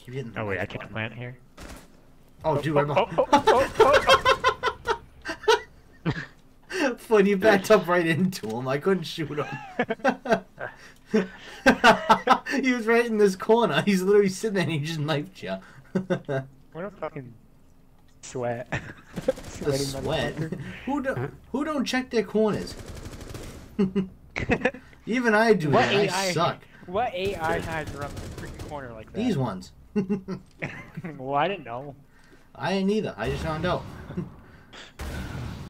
Keep hitting the Oh wait, I right can't button. plant here. Oh, dude, Oh, I'm oh, Fun, you backed up right into him. I couldn't shoot him. He was right in this corner. He's literally sitting there and he just knifed you. What a fucking sweat. The sweat? Who don't check their corners? Even I do What that. I AI suck. What AI has around the freaking corner like that? These ones. Well, I didn't know. I ain't either. I just found out.